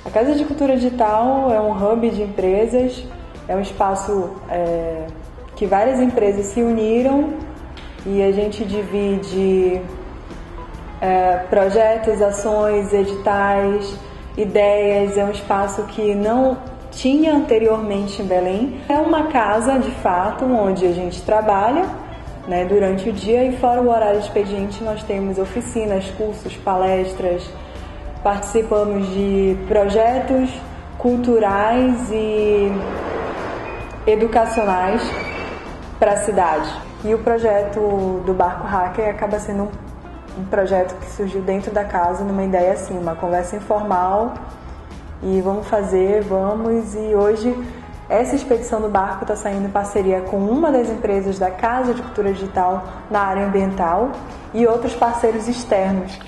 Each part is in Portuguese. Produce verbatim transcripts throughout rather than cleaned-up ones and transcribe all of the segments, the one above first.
A Casa de Cultura Digital é um hub de empresas, é um espaço é, que várias empresas se uniram e a gente divide é, projetos, ações, editais, ideias. É um espaço que não tinha anteriormente em Belém. É uma casa, de fato, onde a gente trabalha, né, durante o dia, e fora o horário de expediente nós temos oficinas, cursos, palestras, participamos de projetos culturais e educacionais para a cidade. E o projeto do Barco Hacker acaba sendo um, um projeto que surgiu dentro da casa, numa ideia assim, uma conversa informal, e vamos fazer, vamos, e hoje essa expedição do barco está saindo em parceria com uma das empresas da Casa de Cultura Digital na área ambiental e outros parceiros externos.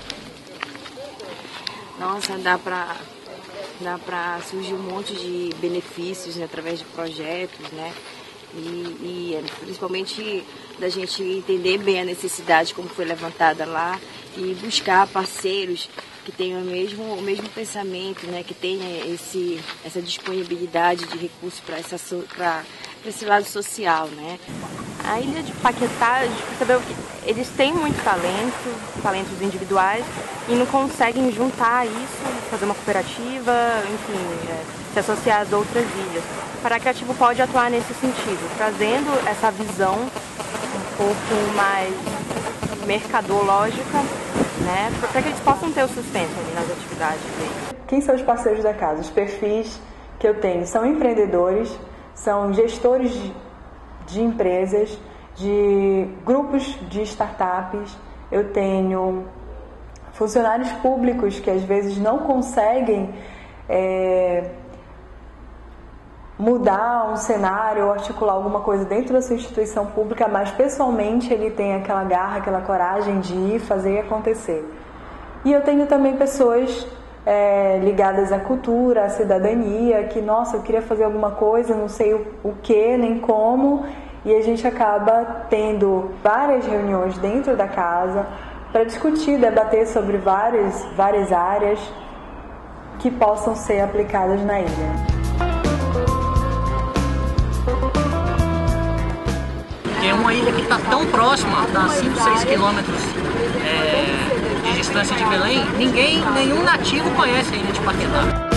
Nossa, dá para dá para surgir um monte de benefícios, né, através de projetos, né? E, e principalmente da gente entender bem a necessidade como foi levantada lá e buscar parceiros que tenham o mesmo, o mesmo pensamento, né, que tenha esse, essa disponibilidade de recursos para essa para esse lado social, né? A ilha de Paquetá, a gente percebeu que eles têm muito talento, talentos individuais, e não conseguem juntar isso, fazer uma cooperativa, enfim, é, se associar às outras ilhas. O Paracreativo pode atuar nesse sentido, trazendo essa visão um pouco mais mercadológica, né, para que eles possam ter o sustento ali nas atividades deles. Quem são os parceiros da casa? Os perfis que eu tenho são empreendedores, são gestores de, de empresas, de grupos de startups. Eu tenho funcionários públicos que às vezes não conseguem é, mudar um cenário ou articular alguma coisa dentro da sua instituição pública, mas pessoalmente ele tem aquela garra, aquela coragem de ir fazer acontecer. E eu tenho também pessoas é, ligadas à cultura, à cidadania, que, nossa, eu queria fazer alguma coisa, não sei o, o que, nem como, e a gente acaba tendo várias reuniões dentro da casa para discutir, debater sobre várias, várias áreas que possam ser aplicadas na ilha. É uma ilha que está tão próxima, está a cinco, seis quilômetros é, de distância de Belém, ninguém, nenhum nativo conhece a ilha de Paquetá.